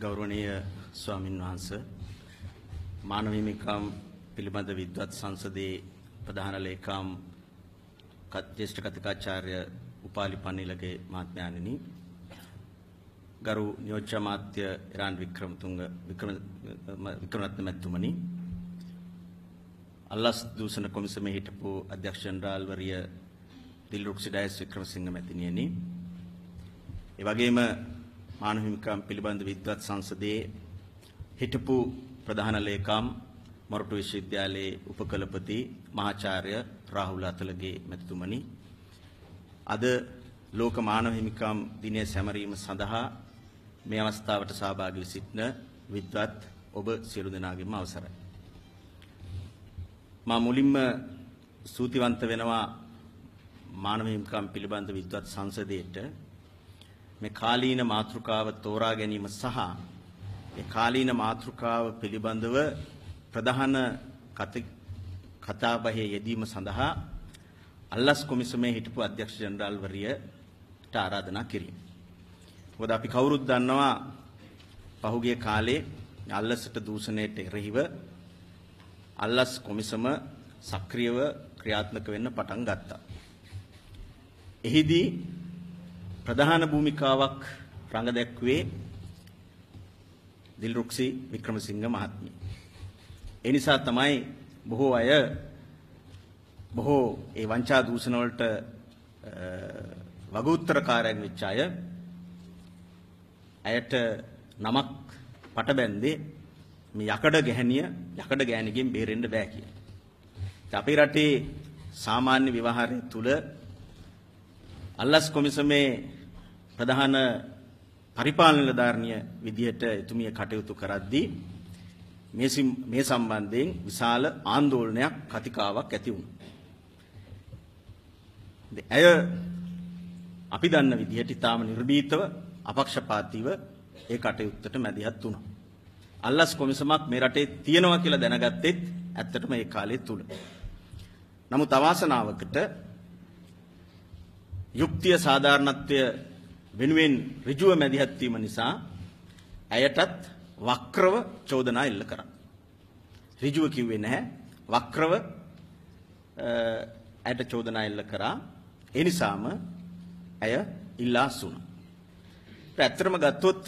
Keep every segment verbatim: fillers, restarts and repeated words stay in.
ගෞරවනීය ස්වාමින් වහන්සේ මානව හිමිකම් පිළිබඳ විද්වත් සංසදයේ ප්‍රධාන ලේකම් ජ්‍යෙෂ්ඨ කතිකාචාර්ය උපාලි පන්නිලගේ මහත්මයාණෙනි ගරු නියෝජ්‍ය අමාත්‍ය ඉරාන් වික්‍රමතුංග වික්‍රම වික්‍රමරත්න මැතිතුමනි අල්ලස් දූෂණ කොමිසමේ හිටපු අධ්‍යක්ෂ ජනරාල් වරිය දිල්රුක්සි ඩයස් වික්‍රමසිංහ මැතිණියනි ඒ වගේම මානව හිමිකම් පිළිබඳ විද්වත් සංසදයේ හිටපු ප්‍රධාන ලේකම් මොරටු විශ්වවිද්‍යාලයේ උපකුලපති මහාචාර්ය රාහුල අතලගේ මැතිතුමනි අද ලෝක මානව හිමිකම් දිනය සැමරීම සඳහා මේ අවස්ථාවට සහභාගී වී සිටින විද්වත් ඔබ සියලු දෙනාගේම අවසරයි. මා මුලින්ම ස්තුතිවන්ත වෙනවා මානව හිමිකම් පිළිබඳ විද්වත් සංසදයට මේ කාලීන මාතෘකාව තෝරා ගැනීම සහ ඒ කාලීන මාතෘකාව පිළිබඳව ප්‍රධාන කතාබහේ යෙදීම සඳහා අල්ලස් කොමිසමේ හිටපු අධ්‍යක්ෂ ජනරාල් වරියට ආරාධනා කිරීම. මොකද අපි කවුරුත් දන්නවා පහුගිය කාලේ අල්ලසට දූෂණයට එරෙහිව අල්ලස් කොමිසම සක්‍රියව ක්‍රියාත්මක වෙන්න පටන් ගත්තා. එහිදී ප්‍රධාන භූමිකාවක් රඟ දැක්ුවේ දිල්රුක්සි වික්‍රමසිංහ මහත්මිය. ඒ නිසා තමයි බොහෝ අය බොහෝ ඒ වංචා දූෂණ වලට වගඋත්තරකාරයන් වෙච්ච අය අයට නමක් පටබැන්දේ මේ යකඩ ගැහණිය යකඩ ගෑණිගෙන් බේරෙන්න බෑ කියලා. අපේ රටේ සාමාන්‍ය ව්‍යවහාරය තුල අල්ලස් කොමිසමේ ප්‍රධාන පරිපාලන නිලධාරිනිය විදිහට එතුමිය කටයුතු කරද්දී මේ මේ සම්බන්ධයෙන් විශාල ආందోලනයක් කතිකාවක් ඇති වුණා. ඇය අපි දන්න විදිහට ඊටාම නිර්භීතව අපක්ෂපාතීව ඒ කටයුත්තට මැදිහත් වුණා. අල්ලස් කොමිසමක් මේ රටේ තියෙනවා කියලා දැනගත්තෙත් ඇත්තටම ඒ කාලය තුල. නමුත් අවාසනාවකට යුක්තිය සාධාරණත්වය වෙනුවෙන් ඍජුව මැදිහත් වීම නිසා ඇයටත් වක්‍රව චෝදනා එල්ල කරා. ඍජුව කිව්වේ නැහැ වක්‍රව ඇයට චෝදනා එල්ල කරා. ඒ නිසාම ඇය ඉල්ලා සුණා. ඇත්තටම ගත්තොත්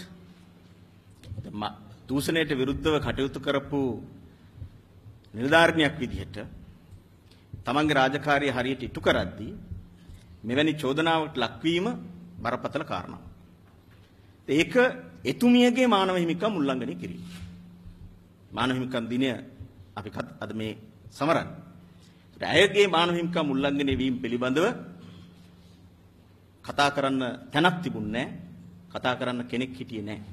දූෂණයට විරුද්ධව කටයුතු කරපු නිලධාරිනියක් විදිහට තමන්ගේ රාජකාරිය හරියට ඉටු කරද්දී මෙවැනි චෝදනාවකට ලක්වීම බරපතල කාරණාවක්. ඒක එතුමියගේ මානව හිමිකම් උල්ලංඝනය කිරීම. මානව හිමිකම් දිනය අපි අද මේ සමරන්නේ. ඇයගේ මානව හිමිකම් උල්ලංඝනය වීම පිළිබඳව කතා කරන්න තැනක් තිබුණේ නැහැ. කතා කරන්න කෙනෙක් හිටියේ නැහැ.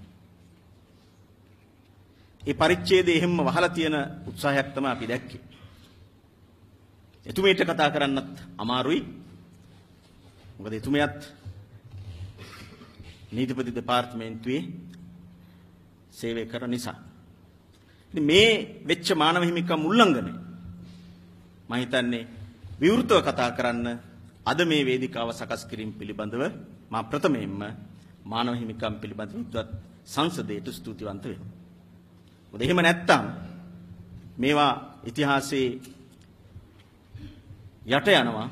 ඒ පරිච්ඡේදය එහෙම්ම වහලා තියෙන උත්සාහයක් තමයි අපි දැක්කේ. එතුමියට කතා කරන්නත් අමාරුයි. මොකද එතුමියත් නීතිපති දෙපාර්තමේන්තුවේ සේවය කරන නිසා. ඉතින් මේ වෙච්ච මානව හිමිකම් උල්ලංඝනය මම හිතන්නේ විවෘතව කතා කරන්න අද මේ වේදිකාව සකස් කිරීම පිළිබඳව මා ප්‍රථමයෙන්ම මානව හිමිකම් පිළිබඳ විද්වත් සංසදයට ස්තුතිවන්ත වෙනවා. මොකද එහෙම නැත්තම් මේවා ඉතිහාසයේ යට යනවා.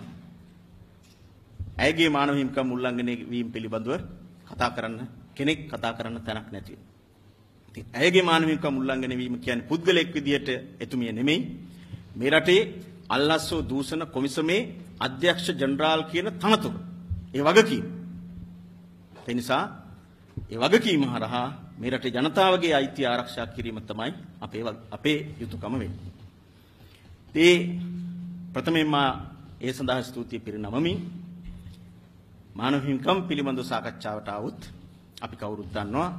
ඇයගේ මානව හිමිකම් උල්ලංඝනය වීම පිළිබඳව කතා කරන්න කෙනෙක් කතා කරන්න තැනක් නැති වෙනවා. ඉතින් ඇයගේ මානව හිමිකම් උල්ලංඝනය වීම කියන්නේ පුද්ගලයෙක් විදියට එතුමිය නෙමෙයි. මේ රටේ අල්ලස්සෝ දූෂණ කොමිසමේ අධ්‍යක්ෂ ජනරාල් කියන තනතුර. ඒ වගකීම. ඒ නිසා ඒ වගකීම හරහා මේ රටේ ජනතාවගේ අයිතිය ආරක්ෂා කිරීම තමයි අපේ අපේ යුතුයකම වෙන්නේ. ඒ ප්‍රථමයෙන්ම ඒ සඳහා ස්තුතිය පිරිනමමින් මානව හිමිකම් පිළිබඳව සාකච්ඡාවට આવුත් අපි කවුරුත් දන්නවා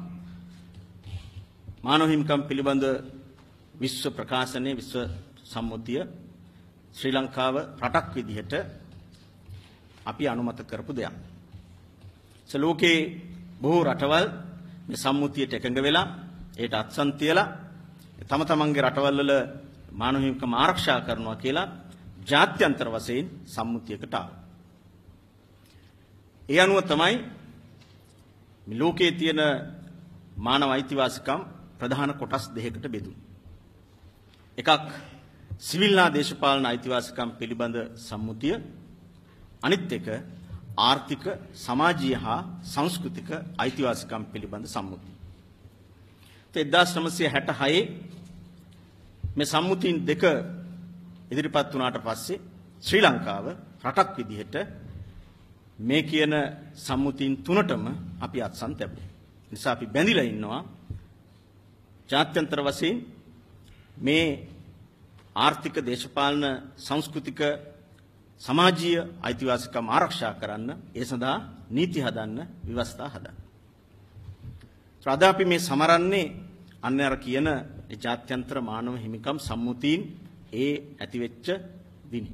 මානව හිමිකම් පිළිබඳ විශ්ව ප්‍රකාශනයේ විශ්ව සම්මුතිය ශ්‍රී ලංකාව රටක් විදිහට අපි අනුමත කරපු දෙයක්. ඒ ලෝකේ බොහෝ රටවල් මේ සම්මුතියට එකඟ වෙලා ඒට අත්සන් තියලා තම තමන්ගේ රටවල් වල මානව හිමිකම් ආරක්ෂා කරනවා කියලා ජාත්‍යන්තර වශයෙන් සම්මුතියකට ආවා. ඒ අනුව තමයි මේ ලෝකයේ තියෙන මානව අයිතිවාසිකම් ප්‍රධාන කොටස් දෙකකට බෙදුණා. එකක් සිවිල් හා දේශපාලන අයිතිවාසිකම් පිළිබඳ සම්මුතිය, අනිත් එක ආර්ථික, සමාජීය හා සංස්කෘතික අයිතිවාසිකම් පිළිබඳ සම්මුතිය. එක්දාස් නවසිය හැටහය මේ සම්මුතින් දෙක ඉදිරිපත් වුණාට පස්සේ ශ්‍රී ලංකාව රටක් විදිහට මේ කියන සම්මුතින් තුනටම අපි අත්සන් ලැබුවා. නිසා අපි බැඳිලා ඉන්නවා ජාත්‍යන්තර වශයෙන් මේ ආර්ථික, දේශපාලන, සංස්කෘතික, සමාජීය අයිතිවාසිකම් ආරක්ෂා කරන්න, ඒ සඳහා නීති හදන්න, ව්‍යවස්ථා හදන්න. අද අපි මේ සමරන්නේ අන්න අර කියන ජාත්‍යන්තර මානව හිමිකම් සම්මුතීන් ඒ ඇතිවෙච්ච දිනි.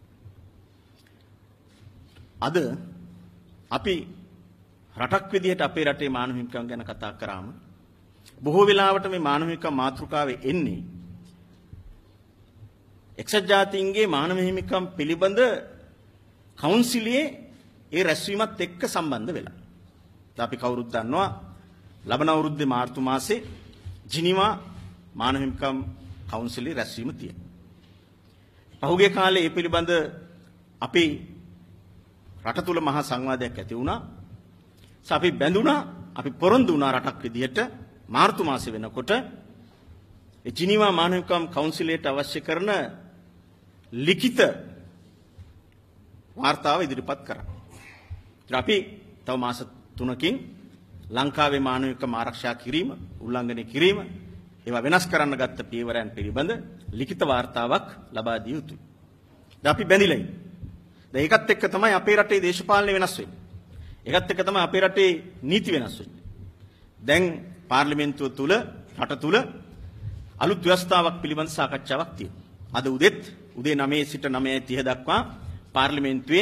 අද අපි රටක් විදිහට අපේ රටේ මානව හිමිකම් ගැන කතා කරාම බොහෝ වෙලාවට මේ මානව හිමිකම් මාතෘකාවේ එන්නේ එක්සත් ජාතීන්ගේ මානව හිමිකම් පිළිබඳ කවුන්සිලයේ ඒ රැස්වීමත් එක්ක සම්බන්ධ වෙලා. අපි කවුරුත් දන්නවා ලබන අවුරුද්දේ මාර්තු මාසේ ජිනීවා මානව හිමිකම් කවුන්සිලයේ රැස්වීම තියෙනවා. පහුගිය කාලේ මේ පිළිබඳ අපි රට තුල මහා සංවාදයක් ඇති වුණා. අපි බැඳුණා, අපි පොරොන්දු වුණා රටක් විදිහට මාර්තු මාසේ වෙනකොට ඒ ජිනීවා මානව හිමිකම් කවුන්සිලයට අවශ්‍ය කරන ලිඛිත වාර්තාව ඉදිරිපත් කරා. අපි තව මාස තුනකින් ලංකාවේ මානව හිමිකම් ආරක්ෂා කිරීම, උල්ලංඝනය කිරීම, ඒවා වෙනස් කරන්න ගත්ත පියවරයන් පිළිබඳ ලිඛිත වාර්තාවක් ලබා දිය යුතුයි. දැන් අපි බැඳිලා ඉන්නේ. දැන් ඒකත් එක්ක තමයි අපේ රටේ දේශපාලනය වෙනස් වෙන්නේ. ඒකත් එක්ක තමයි අපේ රටේ නීති වෙනස් වෙන්නේ. දැන් පාර්ලිමේන්තුව තුල, රට තුල අලුත් ව්‍යවස්ථාවක් පිළිබඳ සාකච්ඡාවක් තියෙනවා. අද උදේත් උදේ නවය සිට නවය තිහ දක්වා පාර්ලිමේන්තුවේ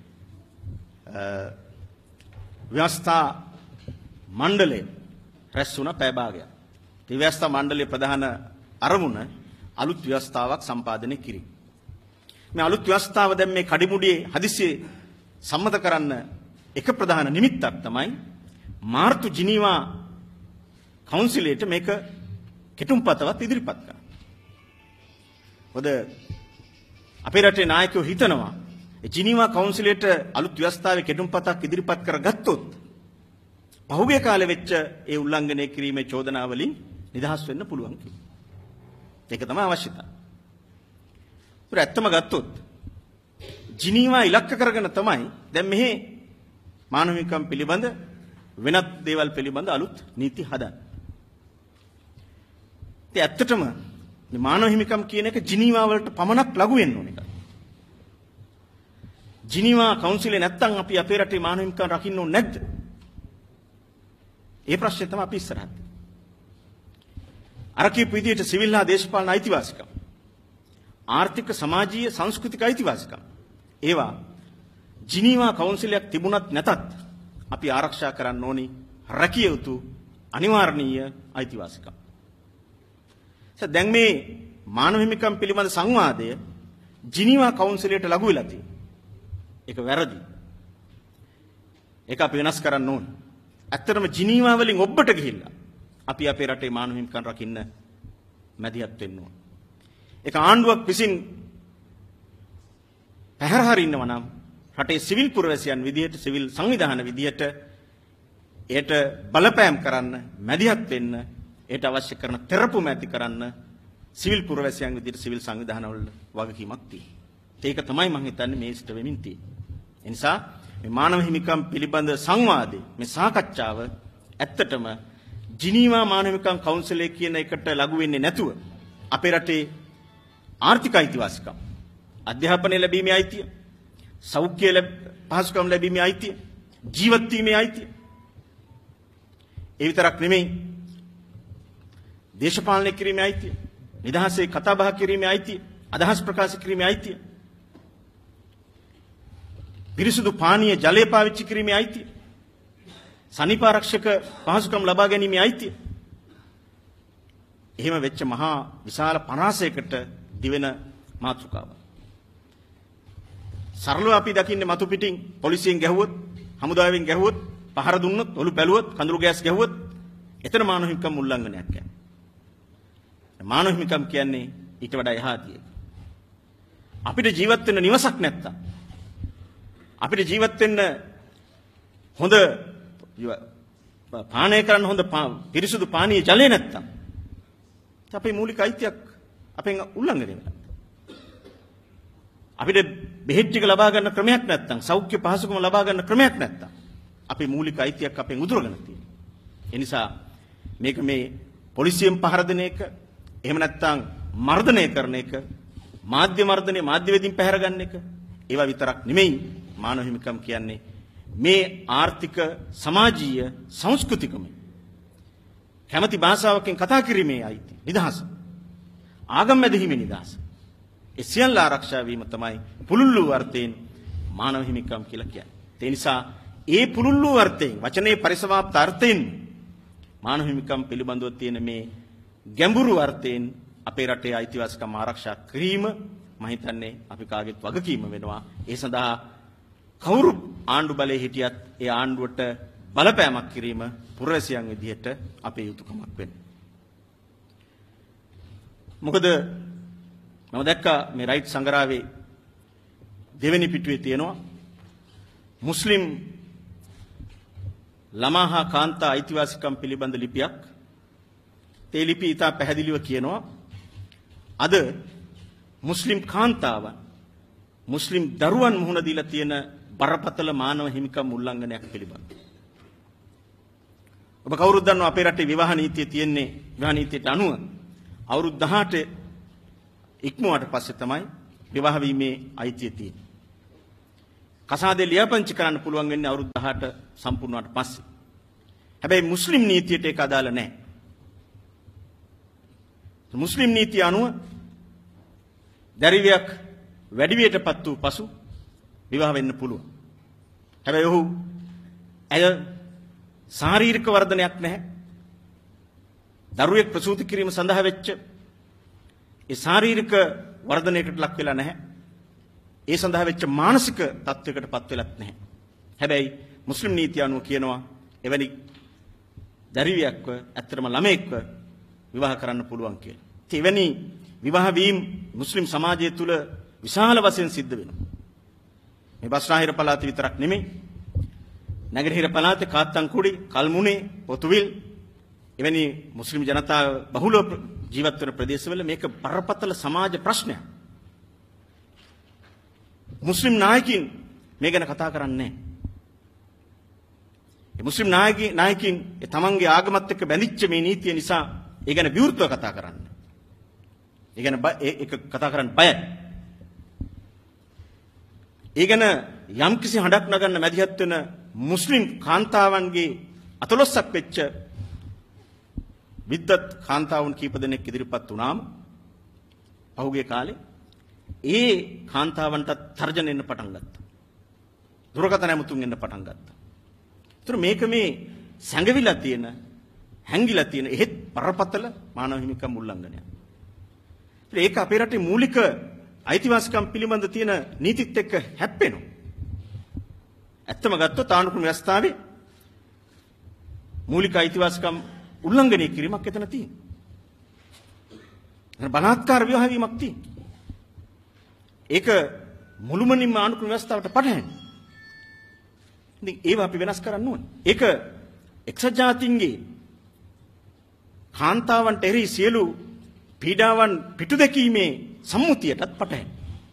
ව්‍යවස්ථා මණ්ඩලය රැස් වුණ පැය භාගයක්. ඒ ව්‍යවස්ථා මණ්ඩලයේ ප්‍රධාන අරමුණ අලුත් ව්‍යවස්ථාවක් සම්පාදනය කිරීම. මේ අලුත් ව්‍යවස්ථාව දැන් මේ කඩිමුඩියේ හදිස්සියේ සම්මත කරන්න එක ප්‍රධාන නිමිත්තක් තමයි මාර්තු ජිනීවා කවුන්සිලයට මේක කෙටුම්පතවත් ඉදිරිපත් කරනවා. මොකද අපේ රටේ නායකයෝ හිතනවා ඒ ජිනීවා කවුන්සිලයට අලුත් ව්‍යවස්ථාවේ කෙටුම්පතක් ඉදිරිපත් කරගත්තොත් පහුගිය කාලේ වෙච්ච ඒ උල්ලංඝනය කිරීමේ චෝදනා වලින් නිදහස් වෙන්න පුළුවන් කියලා. ඒක තමයි අවශ්‍යතාවය. ඒක ඇත්තම ගත්තොත් ජිනීවා ඉලක්ක කරගෙන තමයි දැන් මෙහි මානව හිමිකම් පිළිබඳ වෙනත් දේවල් පිළිබඳ අලුත් නීති හදන්නේ. ඒ ඇත්තටම මේ මානව හිමිකම් කියන එක ජිනීවා වලට පමණක් ලඝු වෙන්න ඕන එකක්. ජිනීවා කවුන්සිලේ නැත්තම් අපි අපේ රටේ මානව හිමිකම් රකින්න ඕනේ නැද්ද? ඒ ප්‍රශ්නේ තමයි අපි ඉස්සරහට. අර කියපු විදිහට සිවිල් හා දේශපාලන අයිතිවාසිකම්, ආර්ථික, සමාජීය, සංස්කෘතික අයිතිවාසිකම්, ඒවා ජිනීවා කවුන්සිලයක් තිබුණත් නැතත් අපි ආරක්ෂා කරන්න ඕනි රැකිය යුතු අනිවාර්යනීය අයිතිවාසිකම්. දැන් මේ මානව හිමිකම් පිළිබඳ සංවාදය ජිනීවා කවුන්සිලයට ලඝු වෙලා තියෙනවා. ඒක වැරදි. ඒක අපි වෙනස් කරන්න ඕන. ඇත්තටම ජිනීවා වලින් ඔබට ගිහිල්ලා අපි අපේ රටේ මානව හිමිකම් රකින්න මැදිහත් වෙන්න ඕන. ඒක ආණ්ඩුවක් විසින් පැහැර හරින්නවා නම් රටේ සිවිල් පුරවැසියන් විදියට, සිවිල් සංවිධාන විදියට ඒට බලපෑම් කරන්න, මැදිහත් වෙන්න, ඒට අවශ්‍ය කරන තෙරපුම ඇති කරන්න සිවිල් පුරවැසියන් විදියට සිවිල් සංවිධානවල වගකීමක් තියෙනවා. ඒක තමයි මම හිතන්නේ මේ ඉෂ්ට වෙමින් තියෙන්නේ. ඒ නිසා මේ මානව හිමිකම් පිළිබඳ සංවාදේ, මේ සාකච්ඡාව ඇත්තටම ජිනීවා මානව හිමිකම් කවුන්සිලය කියන එකට ලඝු වෙන්නේ නැතුව අපේ රටේ ආර්ථික අයිතිවාසිකම්, අධ්‍යාපනය ලැබීමේ අයිතිය, සෞඛ්‍ය පහසුකම් ලැබීමේ අයිතිය, ජීවත් වීමේ අයිතිය, ඒ විතරක් නෙමෙයි දේශපාලනය කිරීමේ අයිතිය, නිදහසේ කතා බහ කිරීමේ අයිතිය, අදහස් ප්‍රකාශ කිරීමේ අයිතිය, පිරිසුදු පානීය ජලය පාවිච්චි කිරීමේ අයිතිය, සනීපාරක්ෂක පහසුකම් ලබා ගැනීමේ අයිතිය. එහෙම වෙච්ච මහා විශාල පරාසයකට දිවෙන මාතෘකාවක්. සරලව අපි දකින්නේ මතු පිටින් පොලිසියෙන් ගැහුවොත්, හමුදාවෙන් ගැහුවොත්, පහර දුන්නොත්, ඔලු බැලුවොත්, කඳුළු ගෑස් ගැහුවොත් එතන මානව හිමිකම් උල්ලංඝනයක් කියන්නේ. මානව හිමිකම් කියන්නේ ඊට වඩා එහාදී. අපිට ජීවත් වෙන්න නිවසක් නැත්තම් අපිට ජීවත් වෙන්න හොඳ පානය කරන්න හොඳ පිරිසුදු පානීය ජලය නැත්තම් අපේ මූලික අයිතියක් අපෙන් උල්ලංඝනය වෙනවා. අපිට බෙහෙත් ටික ලබා ගන්න ක්‍රමයක් නැත්තම් සෞඛ්‍ය පහසුකම් ලබා ගන්න ක්‍රමයක් නැත්තම් අපේ මූලික අයිතියක් අපෙන් උදුරගෙන තියෙනවා. ඒ නිසා මේක මේ පොලිසියෙන් පහර දෙන එක එහෙම නැත්තම් මර්ධනය කරන එක මාධ්‍ය මර්ධනය මාධ්‍ය වේදින් පැහැර ගන්න එක ඒවා විතරක් නෙමෙයි මානව හිමිකම් කියන්නේ මේ ආර්ථික සමාජීය සංස්කෘතිකම කැමැති භාෂාවකින් කතා කිරීමේ අයිති නිදහස ආගම් මැදහිමේ නිදහස ඒ සියල්ල ආරක්ෂා වීම තමයි පුළුල්ලු අර්ථයෙන් මානව හිමිකම් කියලා කියන්නේ. ඒ නිසා ඒ පුළුල්ලු අර්ථයෙන් වචනේ පරිසමාප්ත අර්ථයෙන් මානව හිමිකම් පිළිබඳව තියෙන මේ ගැඹුරු අර්ථයෙන් අපේ රටේ අයිතිවාසිකම් ආරක්ෂා කිරීම මම හිතන්නේ අපි කාගෙත් වගකීම වෙනවා. ඒ සඳහා කවුරු ආණ්ඩු බලයේ හිටියත් ඒ ආණ්ඩුවට බලපෑමක් කිරීම පුරවැසියන් විදිහට අපේ යුතුයකමක් වෙනවා. මොකද මම දැක්කා මේ රයිට් සංග්‍රහයේ දෙවෙනි පිටුවේ තියෙනවා මුස්ලිම් ළමා හා කාන්තා අයිතිවාසිකම් පිළිබඳ ලිපියක්. ඒ ලිපිය ඉතා පැහැදිලිව කියනවා අද මුස්ලිම් කාන්තාවන් මුස්ලිම් දරුවන් මුහුණ දීලා තියෙන බරපතල මානව හිමිකම් උල්ලංඝනයක් පිළිබඳව. ඔබ කවුරුත් දන්නවා අපේ රටේ විවාහ නීතිය තියෙන්නේ විවාහ නීතියට අනුව අවුරුදු දහඅට ඉක්මුවට පස්සේ තමයි විවාහ වීමේ අයිතිය තියෙන්නේ. කසාදේ ලියාපදිංචි කරන්න පුළුවන් වෙන්නේ අවුරුදු දහඅට සම්පූර්ණ වුණාට පස්සේ. හැබැයි මුස්ලිම් නීතියට ඒක අදාළ නැහැ. මුස්ලිම් නීතිය අනුව දරිවියක් වැඩි වියටපත් වූ පසු විවාහ වෙන්න පුළුවන්. හැබැයි ඔහු ඇය ශාරීරික වර්ධනයක් නැහැ. දරුවෙක් ප්‍රසූති කිරීම සඳහා වෙච්ච ඒ ශාරීරික වර්ධනයකට ලක් වෙලා නැහැ. ඒ සඳහා වෙච්ච මානසික තත්වයකටපත් වෙලත් නැහැ. හැබැයි මුස්ලිම් නීතිය අනුව කියනවා එවැනි දරිවියක්ව ඇත්තටම ළමෙක්ව විවාහ කරන්න පුළුවන් කියලා. ඉතින් එවැනි විවාහ වීම මුස්ලිම් සමාජය තුළ විශාල වශයෙන් සිද්ධ වෙනවා. මේ බස්නාහිර පළාත විතරක් නෙමෙයි. නැගෙනහිර පළාතේ කාත්තන්කුඩි, කල්මුනේ, පොතුවිල් එවැනි මුස්ලිම් ජනතාව බහුලව ජීවත් වන ප්‍රදේශවල මේක බරපතල සමාජ ප්‍රශ්නයක්. මුස්ලිම් නායකින් මේ ගැන කතා කරන්නේ නැහැ. ඒ මුස්ලිම් නායකින් නායකින් ඒ තමන්ගේ ආගමත් එක්ක බැඳිච්ච මේ නීතිය නිසා ඒ ගැන විවෘතව කතා කරන්නේ. ඒ ගැන ඒක කතා කරන්න බයයි. ඒ ගැන යම්කිසි හඬක් නගන්න මැදිහත් වෙන මුස්ලිම් කාන්තාවන්ගේ අතලොස්සක් වෙච්ච විද්වත් කාන්තාවන් කීප දෙනෙක් ඉදිරිපත් වුණාම පහුගිය කාලේ ඒ කාන්තාවන්ට තර්ජන එන්න පටන් ගත්තා. දුරකථන ඇමතුම් එන්න පටන් ගත්තා. ඒතර මේක මේ සැඟවිලා තියෙන හැංගිලා තියෙන එහෙත් බරපතල මානව හිමිකම් උල්ලංඝනයක්. ඒක අපේ රටේ මූලික අයිතිවාසිකම් පිළිබඳ තියෙන නීතිත් එක්ක හැප්පෙනවා. ඇත්තම ගත්තොත් ආණ්ඩුක්‍රම ව්‍යවස්ථාවේ මූලික අයිතිවාසිකම් උල්ලංඝනය කිරීමක් එතන තියෙනවා. බලාත්කාර විවාහ වීමක් තියෙනවා. ඒක මුළුමනින්ම ආණ්ඩුක්‍රම ව්‍යවස්ථාවට පටහැනි. ඉතින් ඒවා අපි වෙනස් කරන්න ඕනේ. ඒක එක්සත් ජාතීන්ගේ කාන්තාවන්ට එරෙහි සියලු පීඩාවන් පිටු දැකීමේ සම්මුතියටත් පටහැනි.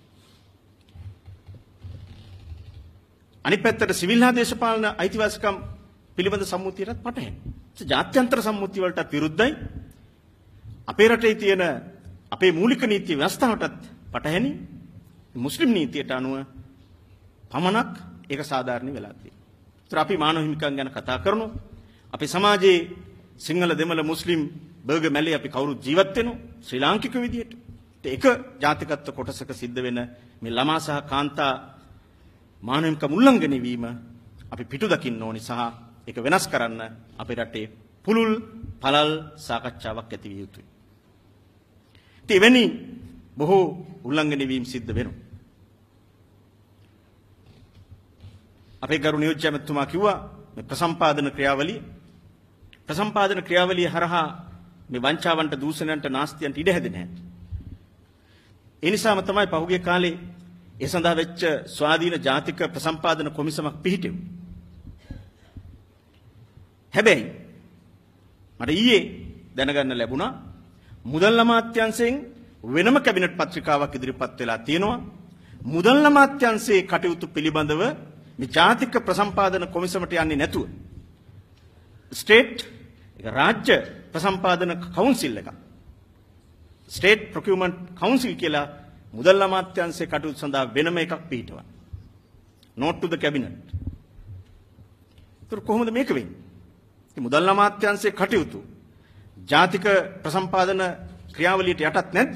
අනිත් පැත්තට සිවිල් හා දේශපාලන අයිතිවාසිකම් පිළිබඳ සම්මුතියටත් පටහැනි. ඒ ජාත්‍යන්තර සම්මුතිය වලට විරුද්ධයි. අපේ රටේ තියෙන අපේ මූලික නීති ව්‍යවස්ථාවටත් පටහැනි. මුස්ලිම් නීතියට අනුව පමණක් ඒක සාධාරණ වෙලා තියෙනවා. ඒතර අපි මානව හිමිකම් ගැන කතා කරනවා. අපේ සමාජයේ සිංහල දෙමළ මුස්ලිම් බර්ග මැලේ අපි කවුරුත් ජීවත් වෙනවා ශ්‍රී ලාංකික විදියට. ඒක ජාතිකත්ව කොටසක සිද්ධ වෙන මේ ළමා සහ කාන්තා මානව හිමිකම් උල්ලංඝනය වීම අපි පිටු දකින්න ඕනි සහ ඒක වෙනස් කරන්න අපේ රටේ පුළුල් පළල් සාකච්ඡාවක් ඇති විය යුතුයි. ඉතින් එවැනි බොහෝ උල්ලංඝනය වීම සිද්ධ වෙනවා. අපේ ගරු නියෝජ්‍ය ඇමතුමා කිව්වා මේ ප්‍රසම්පාදන ක්‍රියාවලිය ප්‍රසම්පාදන ක්‍රියාවලිය හරහා මේ වංචාවන්ට දූෂණයන්ට නාස්තියන්ට ඉඩ හැදෙන්නේ නැහැ. ඒ නිසාම තමයි පහුගිය කාලේ ඒ සඳහා වෙච්ච ස්වාධීන ජාතික ප්‍රසම්පාදන කොමිසමක් පිහිටෙව්වේ. හැබැයි මට ඊයේ දැනගන්න ලැබුණා මුදල් අමාත්‍යාංශයෙන් වෙනම කැබිනට් පත්‍රිකාවක් ඉදිරිපත් වෙලා තියෙනවා. මුදල් අමාත්‍යාංශයේ කටයුතු පිළිබඳව මේ ජාතික ප්‍රසම්පාදන කොමිසමට යන්නේ නැතුව ස්ටේට් එක රාජ්‍ය ප්‍රසම්පාදන කවුන්සිල් එක ස්ටේට් ප්‍රොකියුමන්ට් කවුන්සිල් කියලා මුදල් අමාත්‍යාංශයේ කටයුතු සඳහා වෙනම එකක් පිහිටවනවා. note to the cabinet. ඒක කොහොමද මේක වෙන්නේ? මේ මුදල් අමාත්‍යාංශයේ කටයුතු ජාතික ප්‍රසම්පාදන ක්‍රියාවලියට යටත් නැද්ද?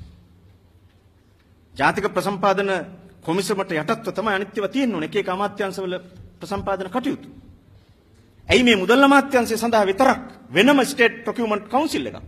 ජාතික ප්‍රසම්පාදන කොමිසමට යටත්ව තමයි අනිත්‍යව තියෙන්නේ එක එක අමාත්‍යාංශවල ප්‍රසම්පාදන කටයුතු. ඇයි මේ මුදල් අමාත්‍යාංශය සඳහා විතරක් වෙනම ස්ටේට් ප්‍රොකියුමන්ට් කවුන්සිල් එකක්?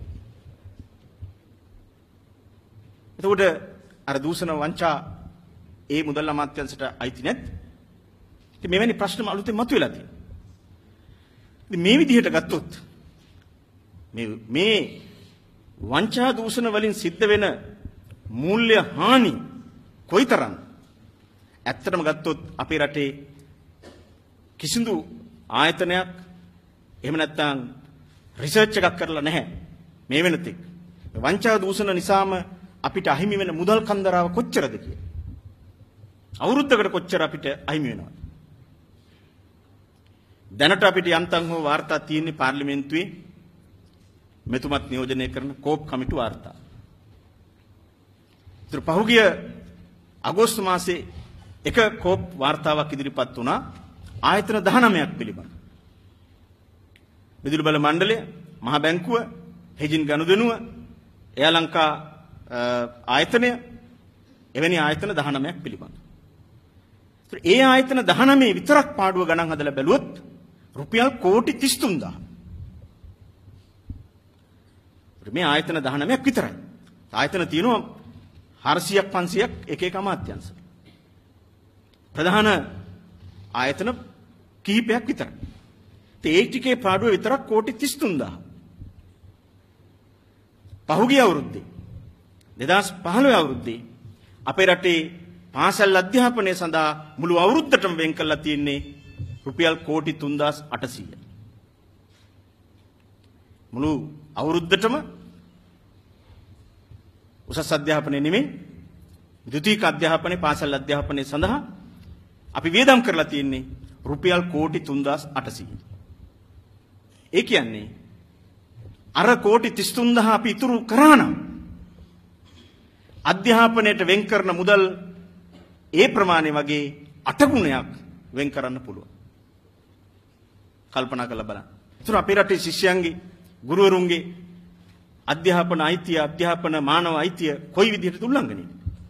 එතකොට අර දූෂණ වංචා ඒ මුදල් අමාත්‍යාංශයට අයිති නැද්ද? ඉතින් මෙවැනි ප්‍රශ්න අලුතෙන් මතුවලා තියෙනවා. ඉතින් මේ විදිහට ගත්තොත් මේ මේ වංචා දූෂණ වලින් සිද්ධ වෙන මූල්‍ය හානි කොයිතරම් ඇත්තටම ගත්තොත් අපේ රටේ කිසිදු ආයතනයක් එහෙම නැත්නම් රිසර්ච් එකක් කරලා නැහැ මේ වෙනතෙක්. වංචා දූෂණ නිසාම අපිට අහිමි වෙන මුදල් කන්දරාව කොච්චරද කියලා. අවුරුද්දකට කොච්චර අපිට අහිමි වෙනවද? දැනට අපිට යම්තම් හෝ වාර්තා තියෙන්නේ පාර්ලිමේන්තුවේ මෙතුමත් නියෝජනය කරන කෝප් කමිටු වාර්තා. ඒතර පහුගිය අගෝස්තු මාසයේ එක කෝප් වාර්තාවක් ඉදිරිපත් වුණා ආයතන දහනවයක් පිළිබඳ. විදුලි බල මණ්ඩලය, මහ බැංකුව, හෙජින් ගනුදෙනුව, එයා ලංකා ආයතනය එවැනි ආයතන දහනවයක් පිළිබඳ. ඒතර ඒ ආයතන දහනවය විතරක් පාඩුව ගණන් හදලා බැලුවොත් රුපියල් කෝටි තිස් තුන්දාහ. මේ ආයතන දහනවයක් විතරයි. ආයතන තියෙනවා හාරසියක් පන්සියක් එක එක අමාත්‍යාංශ. ප්‍රධාන ආයතන කිහිපයක් විතරයි. ඒ ටිකේ පාඩුව විතරක් කෝටි තිස් තුන්දාහ. පහුගිය අවුරුද්දේ දෙදාස් පහළොව අවුරුද්දේ අපේ රටේ පාසල් අධ්‍යාපනය සඳහා මුළු අවුරුද්දටම වෙන් කරලා තියෙන්නේ රුපියල් කෝටි තුන්දාස් අටසීයයි. මුළු අවුරුද්දටම උසස් අධ්‍යාපනය නෙමෙයි ද්විතීක අධ්‍යාපනය පාසල් අධ්‍යාපනය සඳහා අපි වියදම් කරලා තියෙන්නේ රුපියල් කෝටි තුන්දාස් අටසීයයි. ඒ කියන්නේ අර කෝටි තිස් තුන්දාහ අපි ඉතුරු කරා නම් අධ්‍යාපනයට වෙන් කරන මුදල් ඒ ප්‍රමාණය වගේ අට ගුණයක් වෙන් කරන්න පුළුවන්. කල්පනා කරලා බලන්න. ඒතර අපේ රටේ ශිෂ්‍යයන්ගේ ගුරුවරුන්ගේ අධ්‍යාපන අයිතිය අධ්‍යාපන මානව අයිතිය කොයි විදිහටද උල්ලංඝනය?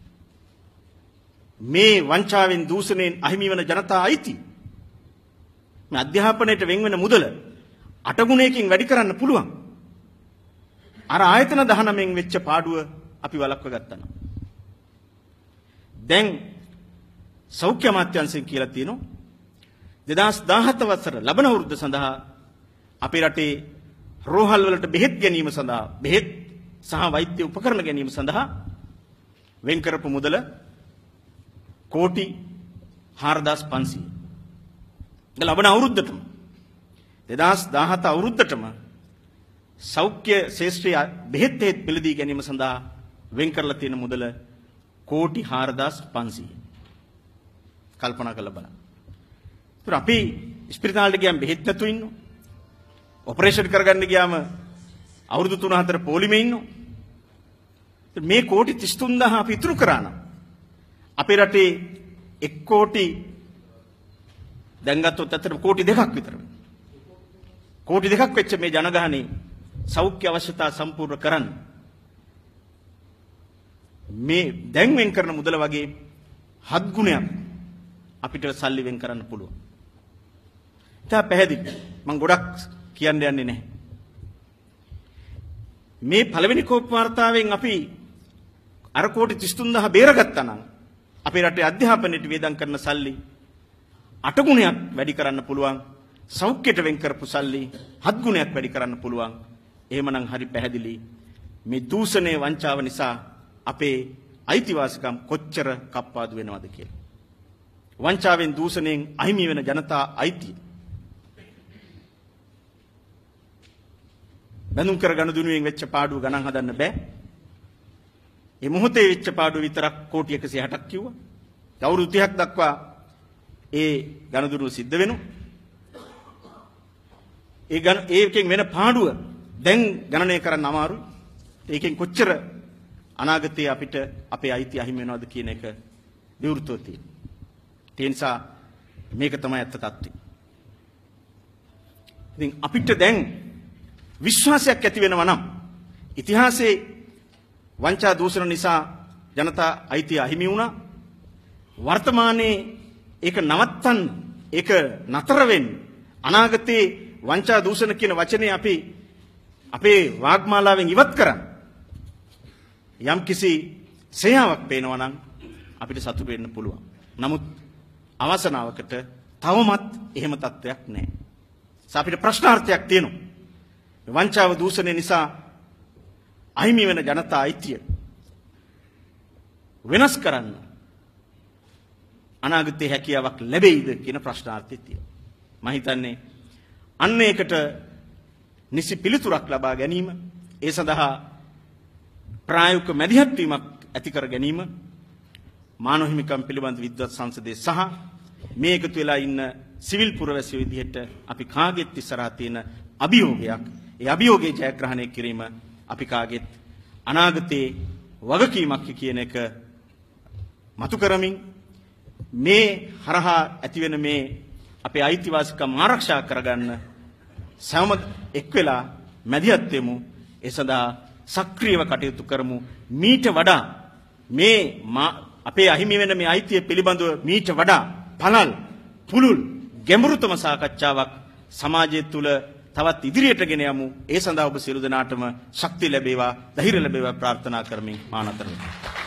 මේ වංචාවෙන් දූෂණයෙන් අහිමි වන ජනතා අයිති මේ අධ්‍යාපනයට වෙන් වෙන මුදල අට ගුණයකින් වැඩි කරන්න පුළුවන්. අර ආයතන දහනවයෙන් වෙච්ච පාඩුව අපි වළක්ව ගත්තා නම් දැන් සෞඛ්‍ය අමාත්‍යාංශයෙන් කියලා තියෙනවා දෙදාස් දාහත වසර ලබන අවුරුද්ද සඳහා අපේ රටේ රෝහල් වලට බෙහෙත් ගැනීම සඳහා බෙහෙත් සහ වෛද්‍ය උපකරණ ගැනීම සඳහා වෙන් කරපු මුදල කෝටි හාරදාස් පන්සීය. ලබන අවුරුද්දටම දෙදාස් දාහත අවුරුද්දටම සෞඛ්‍ය ශාස්ත්‍රීය බෙහෙත් හේත් පිළිදී ගැනීම සඳහා වෙන් කරලා තියෙන මුදල කෝටි හාරදාස් පන්සීය. කල්පනා කරලා බලන්න. ඒත් අපි ස්පිරිතාලෙට ගියාම බෙහෙත් නැතුව ඉන්නවා. ඔපරේෂන් කරගන්න ගියාම අවුරුදු තුන හතර පොලිමේ ඉන්නවා. මේ කෝටි තිස් තුන්දාහ අපි ඉතුරු කරා නම් අපේ රටේ එක් කෝටි දැන් ගත්තොත් අතර කෝටි දෙකක් විතර වෙනවා. කෝටි දෙකක් වෙච්ච මේ ජනගහනේ සෞඛ්‍ය අවශ්‍යතා සම්පූර්ණ කරන්න මේ දැන් වෙන් කරන මුදල වගේ හත් ගුණයක් අපිට සල්ලි වෙන් කරන්න පුළුවන්. තා පැහැදිලි. මම ගොඩක් කියන්න යන්නේ නැහැ. මේ පළවෙනි කෝප් වාර්තාවෙන් අපි අර කෝටි තිස් තුන්දාහ බේරගත්තා නම් අපේ රටේ අධ්‍යාපනයට වේදම් කරන සල්ලි අට ගුණයක් වැඩි කරන්න පුළුවන්. සෞඛ්‍යයට වෙන් කරපු සල්ලි හත් ගුණයක් වැඩි කරන්න පුළුවන්. එහෙමනම් හරි පැහැදිලි මේ දූෂණය වංචාව නිසා අපේ අයිතිවාසිකම් කොච්චර කප්පාදු වෙනවද කියලා. වංචාවෙන් දූෂණයෙන් අහිමි වෙන ජනතා අයිතිය බඳුන් කර ගනුදෙනුවෙන් වෙච්ච පාඩුව ගණන් හදන්න බෑ. මේ මොහොතේ වෙච්ච පාඩුව විතරක් කෝටි එකසිය හැටක් කිව්වා. අවුරුදු තිහක් දක්වා ඒ ගනුදෙනුව සිද්ධ වෙනවා. ඒ ගණ ඒකෙන් වෙන පාඩුව දැන් ගණනය කරන්න අමාරුයි. ඒකෙන් කොච්චර අනාගතයේ අපිට අපේ අයිතිය අහිමි වෙනවද කියන එක විවෘතව තියෙනවා. ඒ නිසා මේක තමයි ඇත්ත තත්ත්වය. ඉතින් අපිට දැන් විශ්වාසයක් ඇති වෙනවා නම් ඉතිහාසයේ වංචා දූෂණ නිසා ජනතා අයිතිය අහිමි වුණා. වර්තමානයේ ඒක නවත්තන්න ඒක නතර වෙන්න අනාගතයේ වංචා දූෂණ කියන වචනේ අපි අපේ වාග්මාලාවෙන් ඉවත් කරා. යම් කිසි සේයාවක් පේනවා නම් අපිට සතුටු වෙන්න පුළුවන්. නමුත් අවසනාවකට තවමත් එහෙම තත්ත්වයක් නැහැ. අපිට ප්‍රශ්නාර්ථයක් තියෙනවා. වංචාව දූෂණය නිසා අහිමි වෙන ජනතා අයිතිය වෙනස් කරන්න අනාගතයේ හැකියාවක් ලැබෙයිද කියන ප්‍රශ්නාර්ථය තියෙනවා. මම හිතන්නේ අන්න ඒකට නිසි පිළිතුරක් ලබා ගැනීම ඒ සඳහා ප්‍රායෝගික මැදිහත් වීමක් ඇති කර ගැනීම මානව හිමිකම් පිළිබඳ විද්වත් සංසදයේ සහ මේ එකතු වෙලා ඉන්න සිවිල් පුරවැසියෝ විදිහට අපි කාගෙත් ඉස්සරහා තියෙන අභියෝගයක්. ඒ අභියෝගයේ ජයග්‍රහණය කිරීම අපි කාගෙත් අනාගතයේ වගකීමක් කියන එක මතු කරමින් මේ හරහා ඇතිවෙන මේ අපේ අයිතිවාසිකම් ආරක්ෂා කරගන්න සෑම එක් වෙලා මැදිහත් වෙමු. ඒ සඳහා සක්‍රියව කටයුතු කරමු. මීට වඩා මේ අපේ අහිමි වෙන මේ අයිතිය පිළිබඳව මීට වඩා පළල් පුළුල් ගැඹුරුතම සාකච්ඡාවක් සමාජය තුළ තවත් ඉදිරියට ගෙන යමු. ඒ සඳහා ඔබ සියලු දෙනාටම ශක්තිය ලැබේවා, ධෛර්ය ලැබේවා ප්‍රාර්ථනා කරමින් මා නතර වෙනවා.